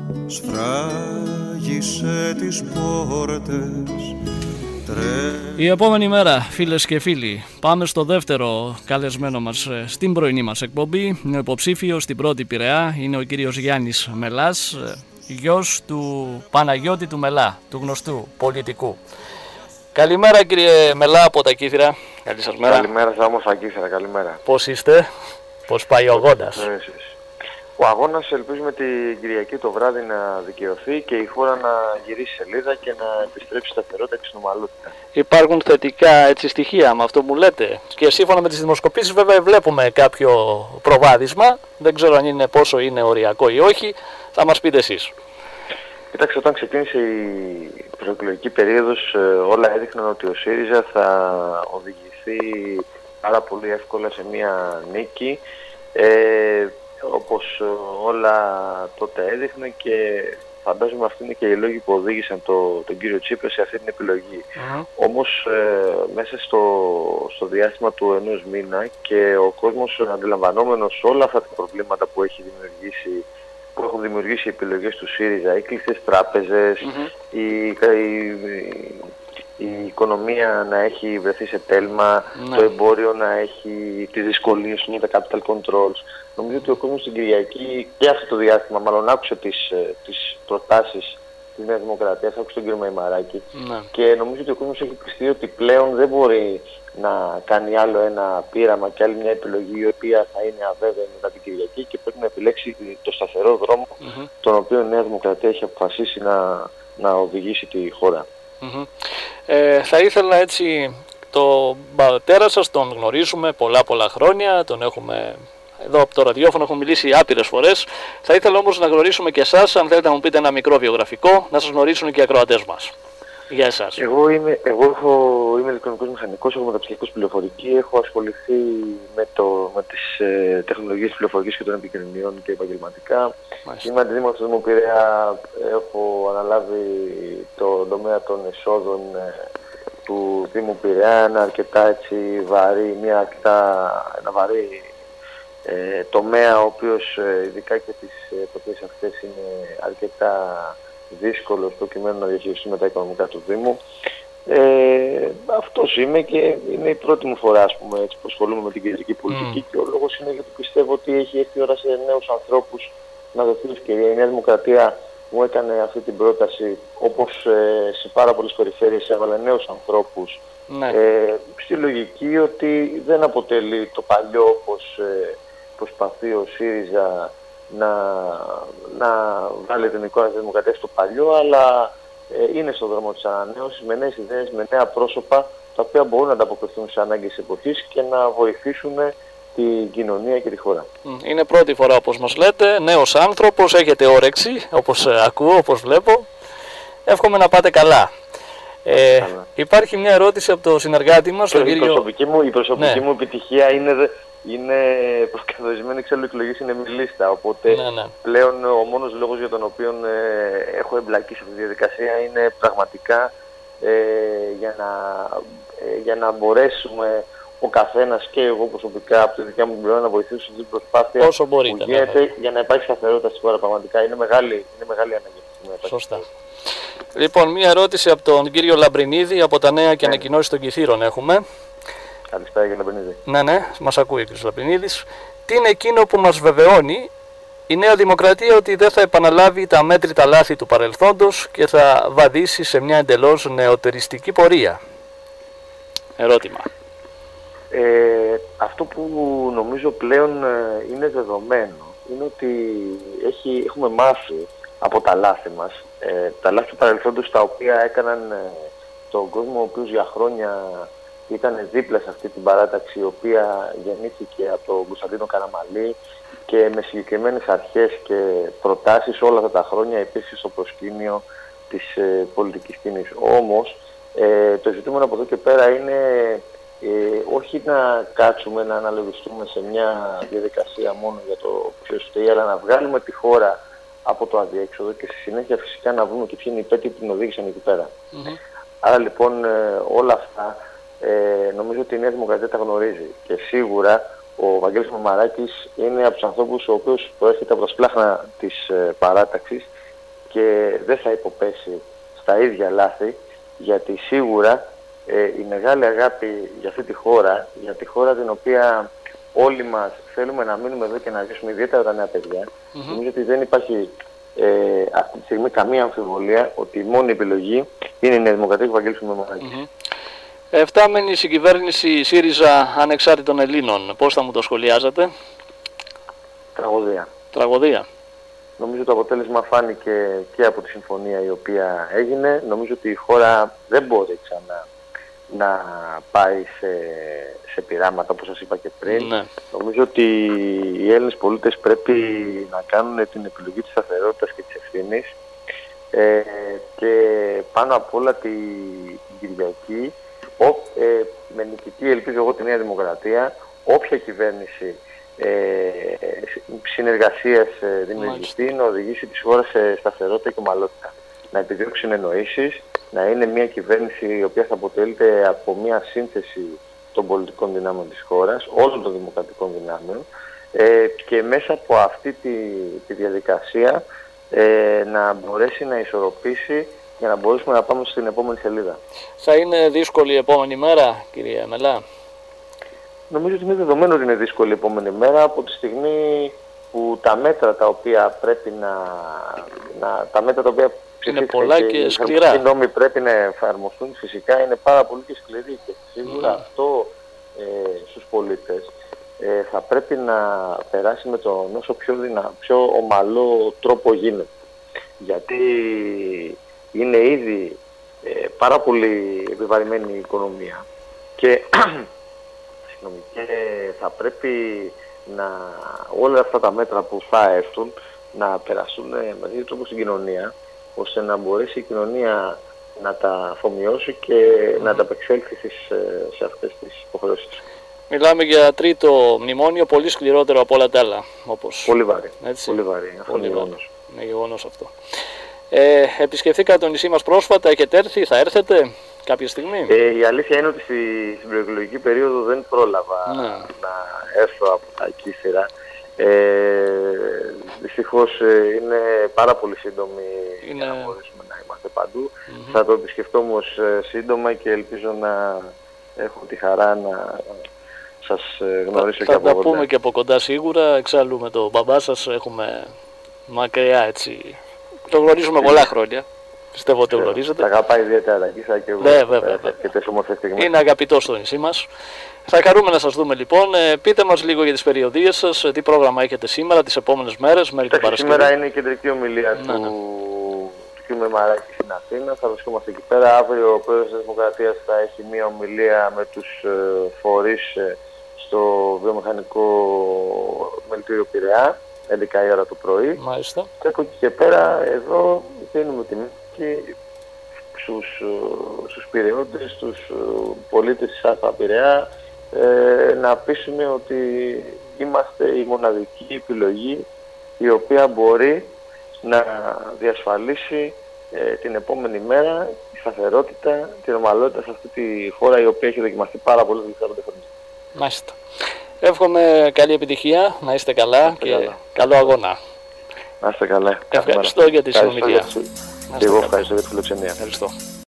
σφράγισε τις πόρτες. Η επόμενη μέρα, φίλες και φίλοι, πάμε στο δεύτερο καλεσμένο μας στην πρωινή μας εκπομπή. Είναι υποψήφιος στην πρώτη Πειραιά, είναι ο κύριος Γιάννης Μελάς, γιος του Παναγιώτη του Μελά, του γνωστού πολιτικού. Καλημέρα κύριε Μελά από τα Κύθυρα. Καλή σας μέρα. Καλημέρα σας όμως τα Κύθυρα, καλημέρα. Πώς είστε, πώς πάει ο αγώνας? Ο αγώνας ελπίζουμε την Κυριακή το βράδυ να δικαιωθεί και η χώρα να γυρίσει σελίδα και να επιστρέψει σταθερότητα και συνομαλότητα. Υπάρχουν θετικά έτσι στοιχεία με αυτό που λέτε, και σύμφωνα με τις δημοσκοπήσεις βέβαια βλέπουμε κάποιο προβάδισμα, δεν ξέρω αν είναι πόσο είναι οριακό ή όχι, θα μας πείτε εσείς. Κοιτάξτε, όταν ξεκίνησε η προεκλογική περίοδος όλα έδειχναν ότι ο ΣΥΡΙΖΑ θα οδηγηθεί πάρα πολύ εύκολα σε μια νίκη, όπως όλα τότε έδειχνε, και φαντάζομαι αυτοί είναι και οι λόγοι που οδήγησαν τον κύριο Τσίπρα σε αυτή την επιλογή. Όμως μέσα στο διάστημα του ενός μήνα και ο κόσμος αντιλαμβανόμενος όλα αυτά τα προβλήματα που έχουν δημιουργήσει οι επιλογές του ΣΥΡΙΖΑ, οι κλειστές τράπεζες, η οικονομία να έχει βρεθεί σε τέλμα, το εμπόριο να έχει τις δυσκολίες με τα capital controls. Νομίζω ότι ο κόσμος στην Κυριακή και αυτό το διάστημα μάλλον άκουσε τις προτάσεις της Νέας Δημοκρατίας, άκουσε τον κύριο Μαϊμαράκη, και νομίζω ότι ο κόσμος έχει πιστεί ότι πλέον δεν μπορεί να κάνει άλλο ένα πείραμα και άλλη μια επιλογή η οποία θα είναι αβέβαιη μετά την Κυριακή, και πρέπει να επιλέξει το σταθερό δρόμο τον οποίο η Νέα Δημοκρατία έχει αποφασίσει να οδηγήσει τη χώρα. Θα ήθελα έτσι, τον πατέρα σας τον γνωρίζουμε πολλά χρόνια, τον έχουμε εδώ από το ραδιόφωνο, έχουμε μιλήσει άπειρες φορές. Θα ήθελα όμως να γνωρίσουμε και εσάς, αν θέλετε να μου πείτε ένα μικρό βιογραφικό, να σας γνωρίσουν και οι ακροατές μας. Για εσάς. Εγώ είμαι ηλεκτρονικός μηχανικός, έχω μεταψυχιακός πληροφορική, έχω ασχοληθεί με τις τεχνολογίες πληροφορικής και των επικοινωνιών και επαγγελματικά. Είμαι αντιδήμαρχος του Δήμου Πειραιά, έχω αναλάβει το τομέα των εσόδων του Δήμου Πειραιά, ένα αρκετά βαρύ τομέα, ο οποίος ειδικά και τις εποχές αυτές είναι αρκετά δύσκολος προκειμένου να διαχειριστούμε τα οικονομικά του Δήμου. Αυτός είμαι και είναι η πρώτη μου φορά, ας πούμε, έτσι, που ασχολούμαι με την κεντρική πολιτική, και ο λόγος είναι γιατί πιστεύω ότι έχει έρθει η ώρα σε νέους ανθρώπους να δοθεί ευκαιρία. Η Νέα Δημοκρατία μου έκανε αυτή την πρόταση, όπως σε πάρα πολλές περιφέρειες έβαλε νέους ανθρώπους, στη λογική ότι δεν αποτελεί το παλιό όπως προσπαθεί ο ΣΥΡΙΖΑ να βάλει την εικόνα της Δημοκρατίας στο παλιό, αλλά είναι στον δρόμο της ανανέωσης με νέες ιδέες, με νέα πρόσωπα, τα οποία μπορούν να ανταποκριθούν σε ανάγκες εποχής και να βοηθήσουν την κοινωνία και τη χώρα. Είναι πρώτη φορά, όπως μας λέτε, νέος άνθρωπος, έχετε όρεξη, όπως ακούω, όπως βλέπω. Εύχομαι να πάτε καλά. Υπάρχει μια ερώτηση από το συνεργάτη μας, τον κύριο... Η προσωπική μου επιτυχία είναι προκαθορισμένη, εξάλλου εκλογής είναι με λίστα, οπότε πλέον ο μόνος λόγος για τον οποίο έχω εμπλακεί σε αυτή τη διαδικασία είναι πραγματικά για να μπορέσουμε ο καθένας και εγώ προσωπικά από τη δικιά μου πλευρά να βοηθήσω σε αυτή την προσπάθεια όσο μπορείτε, που γίνεται για να υπάρχει σταθερότητα στη χώρα. Πραγματικά είναι μεγάλη ανάγκη. Σωστά. Λοιπόν, μία ερώτηση από τον κύριο Λαμπρινίδη από τα Νέα και Ανακοινώσεις των Κιθήρων έχουμε. Καλησπέρα κύριε Λαμπρινίδη. Ναι, μας ακούει ο κ. Λαμπρινίδης. Τι είναι εκείνο που μας βεβαιώνει η Νέα Δημοκρατία ότι δεν θα επαναλάβει τα μέτρητα λάθη του παρελθόντος και θα βαδίσει σε μια εντελώς νεοτεριστική πορεία? Ερώτημα. Αυτό που νομίζω πλέον είναι δεδομένο είναι ότι έχουμε μάθει από τα λάθη μας, τα λάθη του παρελθόντος, τα οποία έκαναν τον κόσμο ο οποίος για χρόνια ήταν δίπλα σε αυτή την παράταξη, η οποία γεννήθηκε από τον Κωνσταντίνο Καραμανλή και με συγκεκριμένες αρχές και προτάσεις όλα αυτά τα χρόνια υπήρξε στο προσκήνιο της πολιτικής σκηνής. Όμως το ζητούμενο από εδώ και πέρα είναι όχι να κάτσουμε να αναλογιστούμε σε μια διαδικασία μόνο για το ποιος φταίει, αλλά να βγάλουμε τη χώρα από το αδιέξοδο και στη συνέχεια φυσικά να βρούμε και ποιοι είναι οι πέτοι που την οδήγησαν εκεί πέρα. Άρα λοιπόν όλα αυτά νομίζω ότι η Νέα Δημοκρατία τα γνωρίζει, και σίγουρα ο Βαγγέλης Μαμαράκης είναι από τους ανθρώπους ο οποίος προέρχεται από τα σπλάχνα της παράταξης και δεν θα υποπέσει στα ίδια λάθη, γιατί σίγουρα η μεγάλη αγάπη για αυτή τη χώρα, για τη χώρα την οποία όλοι μας θέλουμε να μείνουμε εδώ και να ζήσουμε, ιδιαίτερα τα νέα παιδιά, νομίζω ότι δεν υπάρχει αυτή τη στιγμή καμία αμφιβολία ότι η μόνη επιλογή είναι η Νέα Δημοκρατία και ο Βαγγέλης Μεμονάκης. Εφτάμενη συγκυβέρνηση ΣΥΡΙΖΑ ανεξάρτητων Ελλήνων, πώς θα μου το σχολιάζετε? Τραγωδία. Τραγωδία. Νομίζω το αποτέλεσμα φάνηκε και από τη συμφωνία η οποία έγινε. Νομίζω ότι η χώρα δεν μπορεί ξανά να πάει σε πειράματα, όπως σας είπα και πριν. Ναι. Νομίζω ότι οι Έλληνες πολίτες πρέπει να κάνουν την επιλογή της σταθερότητας και της ευθύνης και πάνω απ' όλα την Κυριακή με νικητή, ελπίζω εγώ, τη Νέα Δημοκρατία, όποια κυβέρνηση συνεργασίας δημιουργηθεί, να οδηγήσει τη χώρα σε σταθερότητα και ομαλότητα. Να επιδιώξει συνεννοήσεις, να είναι μια κυβέρνηση η οποία θα αποτελείται από μια σύνθεση των πολιτικών δυνάμεων της χώρας, όλων των δημοκρατικών δυνάμεων, και μέσα από αυτή τη διαδικασία να μπορέσει να ισορροπήσει για να μπορέσουμε να πάμε στην επόμενη σελίδα. Θα είναι δύσκολη η επόμενη μέρα, κύριε Μελά? Νομίζω ότι είναι δεδομένο ότι είναι δύσκολη η επόμενη μέρα, από τη στιγμή που τα μέτρα τα οποία πρέπει τα μέτρα τα οποία είναι πολλά και σκληρά. Οι νόμοι πρέπει να εφαρμοστούν, φυσικά είναι πάρα πολύ και σκληροί, και σίγουρα αυτό στους πολίτες θα πρέπει να περάσει με τον όσο πιο ομαλό τρόπο γίνεται. Γιατί είναι ήδη πάρα πολύ επιβαρημένη η οικονομία και θα πρέπει όλα αυτά τα μέτρα που θα έρθουν να περάσουν με τέτοιο τρόπο στην κοινωνία, ώστε να μπορέσει η κοινωνία να τα αφομοιώσει και να ανταπεξέλθει σε αυτές τις υποχρεώσεις. Μιλάμε για τρίτο μνημόνιο, πολύ σκληρότερο από όλα τα άλλα. Πολύ βαρύ. Έτσι. Πολύ βαρύ. Αυτό είναι γεγονός. Είναι γεγονός αυτό. Επισκεφθήκατε το νησί μας πρόσφατα, έχετε έρθει, θα έρθετε κάποια στιγμή? Η αλήθεια είναι ότι στην προεκλογική περίοδο δεν πρόλαβα να έρθω από τα Κύθυρα. Δυστυχώς είναι πάρα πολύ σύντομη για να μπορέσουμε να είμαστε παντού. Θα το επισκεφτώ όμως σύντομα και ελπίζω να έχω τη χαρά να σας γνωρίσω και από κοντά. Θα τα πούμε και από κοντά σίγουρα. Εξάλλου με τον μπαμπά σας έχουμε μακριά, έτσι. Το γνωρίζουμε πολλά χρόνια. Πιστεύω ότι το γνωρίζετε. Τα αγαπάει ιδιαίτερα τα Κύθυρα και εγώ. Βέβαια. Είναι αγαπητό στο νησί μας. Θα χαρούμε να σας δούμε λοιπόν. Πείτε μας λίγο για τις περιοδίες σας, τι πρόγραμμα έχετε σήμερα, τις επόμενες μέρες, μέχρι την Παρασκευή. Σήμερα είναι η κεντρική ομιλία του κ. Μεμαράκη στην Αθήνα. Θα βρισκόμαστε εκεί πέρα. Αύριο ο πρόεδρος της Δημοκρατίας θα έχει μια ομιλία με τους φορείς στο βιομηχανικό μελτήριο Πειραιά, 11 η ώρα το πρωί. Μάλιστα. Και από εκεί και πέρα εδώ δίνουμε τη μάχη στους Πειραιώτες, στους πολίτες της ΑΠΑ Πειραιά, να πείσουμε ότι είμαστε η μοναδική επιλογή η οποία μπορεί να διασφαλίσει την επόμενη μέρα τη σταθερότητα, την ομαλότητα σε αυτή τη χώρα η οποία έχει δοκιμαστεί πάρα πολύ τα τελευταία 5 χρόνια. Μάλιστα. Εύχομαι καλή επιτυχία, να είστε καλά και καλό αγώνα. Να είστε καλά. Ευχαριστώ για τη συνομιλία. Και εγώ ευχαριστώ για τη φιλοξενία. Ευχαριστώ.